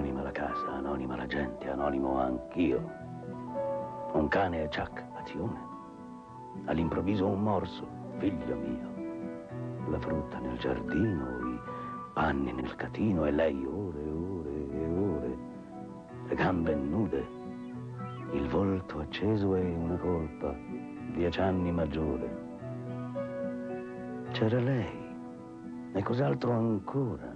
Anonima la casa, anonima la gente, anonimo anch'io. Un cane e ciac, azione. All'improvviso un morso, figlio mio. La frutta nel giardino, i panni nel catino e lei ore e ore e ore. Le gambe nude, il volto acceso e una colpa, 10 anni maggiore. C'era lei e cos'altro ancora.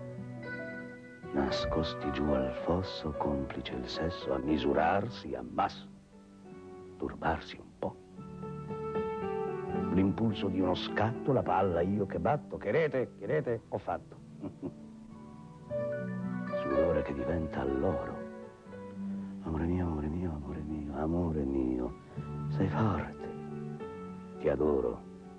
Nascosti giù al fosso, complice il sesso, a misurarsi, a masso, turbarsi un po'. L'impulso di uno scatto, la palla, io che batto, che rete, ho fatto. Sudore che diventa l'oro. Amore mio, amore mio, amore mio, amore mio, sei forte, ti adoro.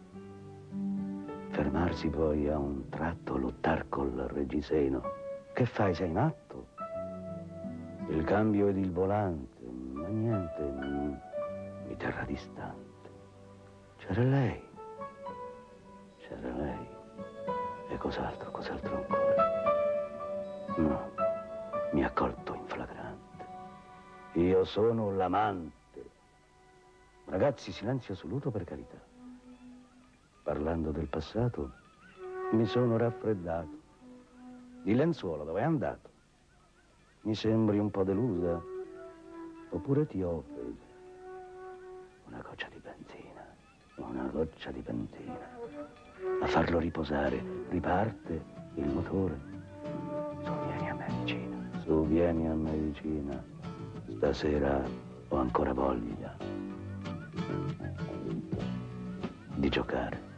Fermarsi poi a un tratto, lottar col reggiseno. Che fai, sei matto? Il cambio ed il volante, ma niente, mi terrà distante. C'era lei. E cos'altro ancora? No, mi ha colto in flagrante. Io sono l'amante. Ragazzi, silenzio assoluto per carità. Parlando del passato, mi sono raffreddato. Di lenzuolo, dove è andato? Mi sembri un po' delusa? Oppure ti offre? Una goccia di benzina. A farlo riposare, riparte il motore. Su, vieni a medicina. Stasera ho ancora voglia di giocare.